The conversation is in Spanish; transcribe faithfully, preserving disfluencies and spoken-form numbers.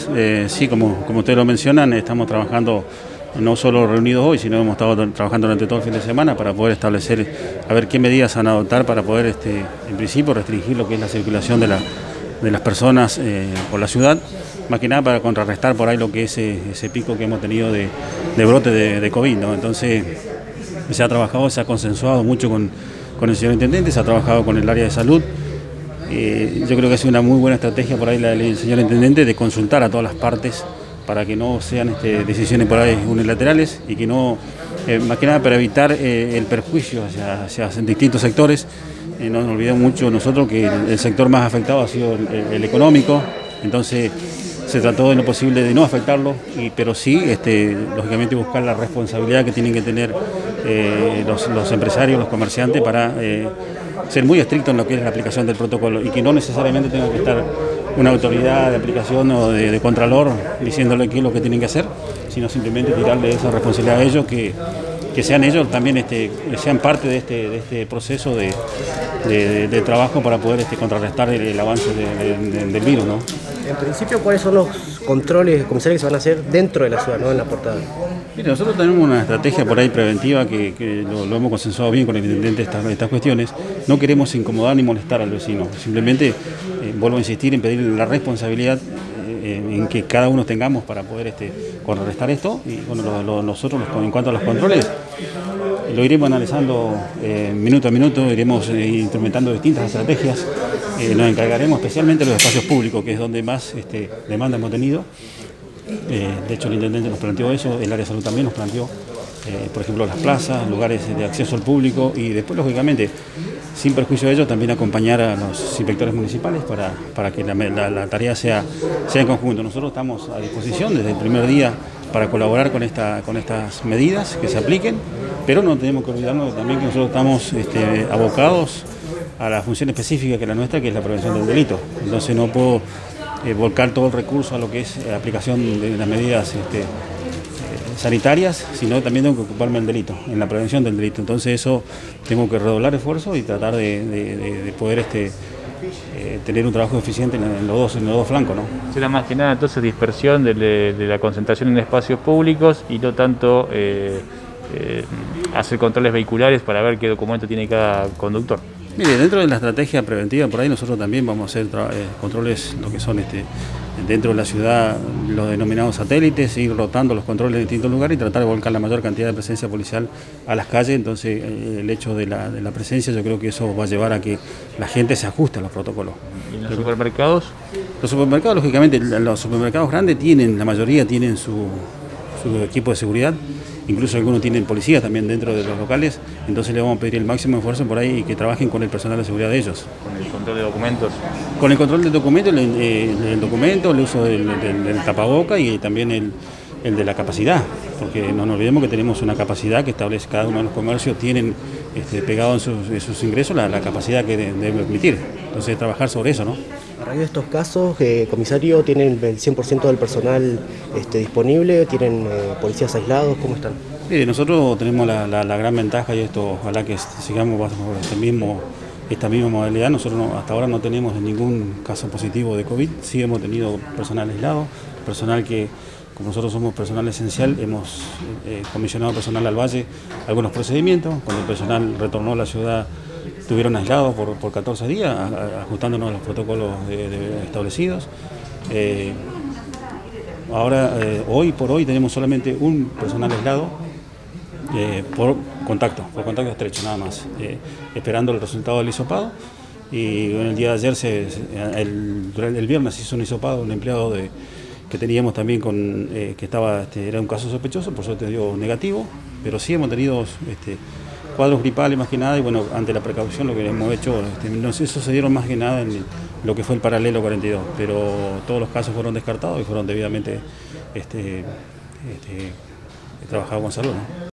Eh, sí, como, como ustedes lo mencionan, estamos trabajando no solo reunidos hoy, sino hemos estado trabajando durante todo el fin de semana para poder establecer, a ver qué medidas van a adoptar para poder, este, en principio, restringir lo que es la circulación de, la, de las personas eh, por la ciudad, más que nada para contrarrestar por ahí lo que es ese, ese pico que hemos tenido de, de brote de, de COVID, ¿no? Entonces, se ha trabajado, se ha consensuado mucho con, con el señor Intendente, se ha trabajado con el área de salud. Eh, yo creo que ha sido una muy buena estrategia por ahí la del señor Intendente de consultar a todas las partes para que no sean este, decisiones por ahí unilaterales y que no, eh, más que nada para evitar eh, el perjuicio hacia, hacia distintos sectores. Eh, no nos olvidemos mucho nosotros que el, el sector más afectado ha sido el, el económico, entonces se trató de lo posible de no afectarlo, y, pero sí, este, lógicamente, buscar la responsabilidad que tienen que tener eh, los, los empresarios, los comerciantes, para eh, ser muy estrictos en lo que es la aplicación del protocolo y que no necesariamente tenga que estar una autoridad de aplicación o de, de contralor diciéndole qué es lo que tienen que hacer, sino simplemente tirarle esa responsabilidad a ellos, que, que sean ellos también este, sean parte de este, de este proceso de, de, de, de trabajo para poder este, contrarrestar el, el avance de, de, de, del virus, ¿no? En principio, ¿cuáles son los controles comisarios que se van a hacer dentro de la ciudad, no en la portada? Mire, nosotros tenemos una estrategia por ahí preventiva que, que lo, lo hemos consensuado bien con el intendente estas, estas cuestiones. No queremos incomodar ni molestar al vecino, simplemente eh, vuelvo a insistir en pedir la responsabilidad eh, en que cada uno tengamos para poder este, contrarrestar esto. Y bueno, lo, lo, nosotros los, en cuanto a los controles, lo iremos analizando eh, minuto a minuto, iremos eh, implementando distintas estrategias. Eh, nos encargaremos especialmente de los espacios públicos, que es donde más este, demanda hemos tenido. Eh, de hecho, el intendente nos planteó eso, el área de salud también nos planteó, eh, por ejemplo, las plazas, lugares de acceso al público, y después, lógicamente, sin perjuicio de ello, también acompañar a los inspectores municipales para, para que la, la, la tarea sea, sea en conjunto. Nosotros estamos a disposición desde el primer día para colaborar con, esta, con estas medidas que se apliquen, pero no tenemos que olvidarnos también que nosotros estamos este, abocados a la función específica que es la nuestra, que es la prevención del delito. Entonces no puedo eh, volcar todo el recurso a lo que es la aplicación de las medidas este, eh, sanitarias, sino también tengo que ocuparme del delito, en la prevención del delito. Entonces eso tengo que redoblar esfuerzo y tratar de, de, de, de poder este, eh, tener un trabajo eficiente en, en, los dos, en los dos flancos, ¿no? Será más que nada entonces dispersión de, de, de la concentración en espacios públicos y no tanto eh, eh, hacer controles vehiculares para ver qué documento tiene cada conductor. Mire, dentro de la estrategia preventiva, por ahí nosotros también vamos a hacer eh, controles, lo que son este, dentro de la ciudad, los denominados satélites, ir rotando los controles en distintos lugares y tratar de volcar la mayor cantidad de presencia policial a las calles. Entonces, eh, el hecho de la, de la presencia, yo creo que eso va a llevar a que la gente se ajuste a los protocolos. ¿Y en los supermercados? Los supermercados, lógicamente, los supermercados grandes tienen, la mayoría tienen su, su equipo de seguridad. Incluso algunos tienen policías también dentro de los locales, entonces le vamos a pedir el máximo esfuerzo por ahí y que trabajen con el personal de seguridad de ellos. ¿Con el control de documentos? Con el control del documento, el, el, el documento, el uso del, del, del tapaboca y también el, el de la capacidad, porque no nos olvidemos que tenemos una capacidad que establece cada uno de los comercios, tienen este, pegado en sus, en sus ingresos la, la capacidad que de, debe permitir. Entonces trabajar sobre eso, ¿no? A raíz de estos casos, eh, comisario, ¿tienen el cien por ciento del personal este, disponible? ¿Tienen eh, policías aislados? ¿Cómo están? Mire, nosotros tenemos la, la, la gran ventaja, y esto ojalá que sigamos bajo este mismo, esta misma modalidad. Nosotros no, hasta ahora no tenemos ningún caso positivo de COVID, sí hemos tenido personal aislado, personal que, como nosotros somos personal esencial, hemos eh, comisionado personal al Valle algunos procedimientos. Cuando el personal retornó a la ciudad, estuvieron aislados por, por catorce días, ajustándonos a los protocolos de, de establecidos. Eh, ahora, eh, hoy por hoy, tenemos solamente un personal aislado eh, por contacto, por contacto estrecho, nada más, eh, esperando el resultado del hisopado. Y bueno, el día de ayer, se, el, el viernes, se hizo un hisopado, un empleado de, que teníamos también, con, eh, que estaba, este, era un caso sospechoso, por suerte dio negativo, pero sí hemos tenido este, cuadros gripales más que nada, y bueno, ante la precaución lo que hemos hecho, este, no sé, eso se dieron más que nada en lo que fue el paralelo cuarenta y dos, pero todos los casos fueron descartados y fueron debidamente este, este, trabajados con salud, ¿no?